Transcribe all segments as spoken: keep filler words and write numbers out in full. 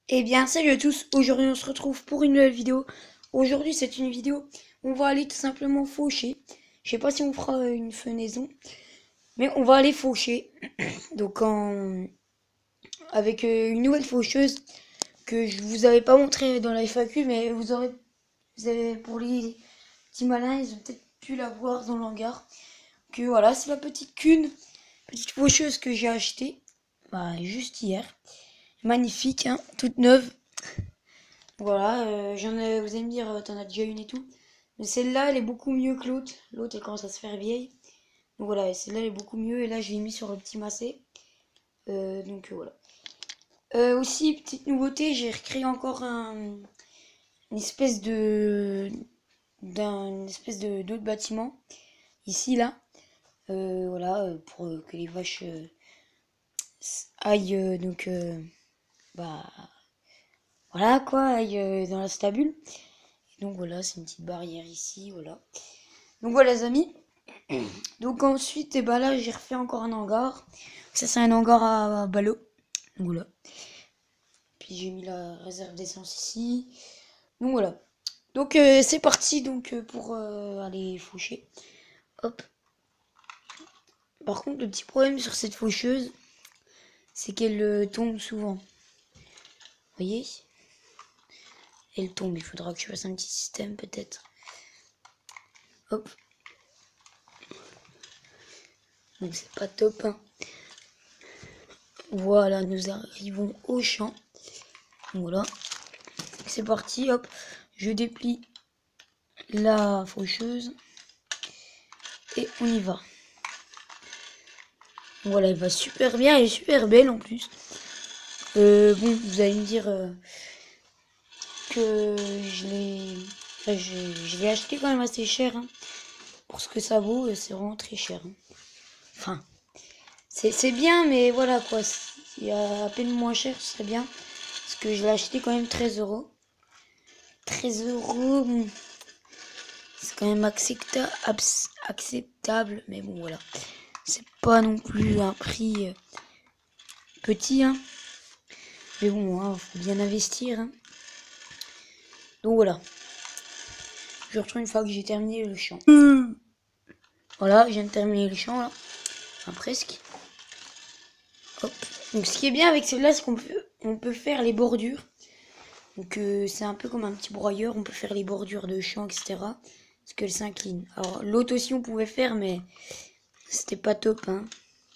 Eh bien, salut à tous, aujourd'hui on se retrouve pour une nouvelle vidéo. Aujourd'hui c'est une vidéo où on va aller tout simplement faucher. Je sais pas si on fera une fenaison, mais on va aller faucher. Donc en... avec euh, une nouvelle faucheuse que je vous avais pas montré dans la F A Q, mais vous aurez, vous avez, pour les petits malins, ils ont peut-être pu la voir dans le hangar. Que voilà, c'est la petite Cune, petite faucheuse que j'ai achetée, bah, juste hier. Magnifique, hein, toute neuve. Voilà, euh, j'en ai, vous allez me dire, euh, t'en as déjà une et tout. Mais celle-là, elle est beaucoup mieux que l'autre. L'autre, elle commence à se faire vieille. Donc voilà, celle-là, elle est beaucoup mieux. Et là, je l'ai mis sur le petit massé. Euh, donc euh, voilà. Euh, aussi, petite nouveauté, j'ai recréé encore un, une espèce de d'un une espèce de d'autre bâtiment. Ici, là. Euh, voilà, euh, pour euh, que les vaches euh, aillent euh, donc euh, bah voilà quoi, aillent euh, dans la stabule. Donc voilà, c'est une petite barrière ici, voilà. Donc voilà les amis. Donc ensuite, et bah là j'ai refait encore un hangar. Ça c'est un hangar à, à ballot. Donc voilà. Puis j'ai mis la réserve d'essence ici. Donc voilà. Donc euh, c'est parti donc euh, pour euh, aller faucher. Hop. Par contre le petit problème sur cette faucheuse, c'est qu'elle euh, tombe souvent. Vous voyez? Elle tombe, il faudra que je fasse un petit système peut-être. Hop. Donc c'est pas top hein. Voilà, nous arrivons au champ. Voilà. C'est parti, hop. Je déplie la faucheuse. Et on y va. Voilà, elle va super bien, elle est super belle en plus. Euh, bon, vous allez me dire euh, que je l'ai enfin, je, je l'ai acheté quand même assez cher. Hein. Pour ce que ça vaut, c'est vraiment très cher. Hein. Enfin, c'est bien, mais voilà quoi. Il y a à peine moins cher, ce serait bien. Parce que je l'ai acheté quand même treize euros. treize euros, bon, c'est quand même accepta acceptable. Mais bon, voilà. C'est pas non plus un prix euh, petit, hein. Mais bon, hein, faut bien investir. Hein. Donc voilà. Je retourne une fois que j'ai terminé le champ. Mmh. Voilà, je viens de terminer le champ là. Enfin presque. Hop. Donc ce qui est bien avec celle-là, c'est qu'on peut, on peut faire les bordures. Donc euh, c'est un peu comme un petit broyeur. On peut faire les bordures de champ, et cetera. Parce qu'elle s'incline. Alors l'autre aussi on pouvait faire, mais c'était pas top. Hein.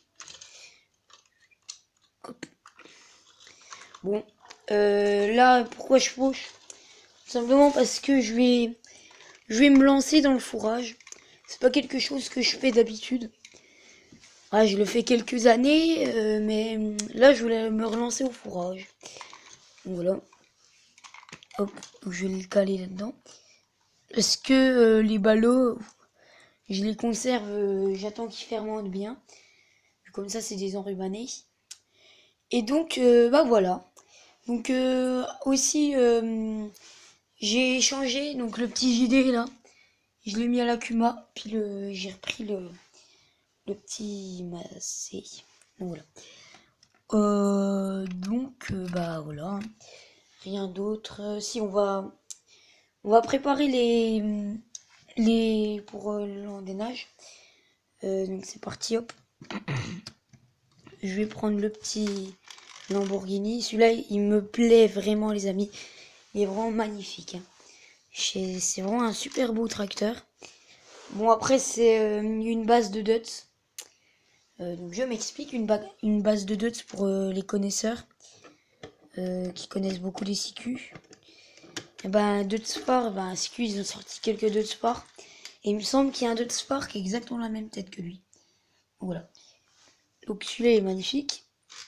Hop. Bon. Euh, là, pourquoi je fauche? Tout simplement parce que je vais, je vais me lancer dans le fourrage. C'est pas quelque chose que je fais d'habitude. Ah, je le fais quelques années, euh, mais là je voulais me relancer au fourrage. Donc voilà. Hop, donc je vais le caler là-dedans. Parce que euh, les ballots, je les conserve, euh, j'attends qu'ils fermentent bien. Comme ça, c'est des enrubanés. Et donc, euh, bah voilà. Donc euh, aussi, euh, j'ai changé donc le petit J D là. Je l'ai mis à la Kuma, puis le, j'ai repris le, le petit massé. Donc voilà. Euh, donc euh, bah voilà. Rien d'autre. Euh, si on va, on va préparer les, les pour euh, l'endénage. Euh, donc c'est parti, hop. Je vais prendre le petit Lamborghini. Celui-là, il me plaît vraiment, les amis. Il est vraiment magnifique. Hein. C'est vraiment un super beau tracteur. Bon, après, c'est euh, une base de Dutz. Euh, donc je m'explique, une, ba une base de Dutz pour euh, les connaisseurs euh, qui connaissent beaucoup les C Q. Et ben Dutz Sport, ben C Q ils ont sorti quelques Dutz Sport. Et il me semble qu'il y a un Dutz Sport qui a exactement la même tête que lui. Voilà. Donc celui-là est magnifique.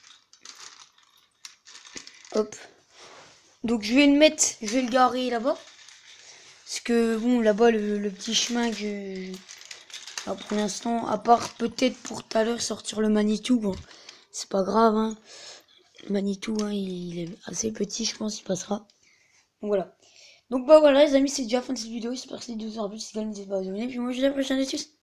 Hop. Donc je vais le mettre, je vais le garer là-bas. Parce que bon là-bas le, le petit chemin que je... Alors, pour l'instant, à part peut-être pour tout à l'heure sortir le Manitou, bon, c'est pas grave, hein. Le Manitou, hein, il est assez petit, je pense, il passera. Donc voilà. Donc bah voilà les amis, c'est déjà la fin de cette vidéo. J'espère que cette vidéo vous aura plu. Si c'est le cas, n'hésitez pas à vous abonner. Puis moi je vous dis à la prochaine, et tchuss.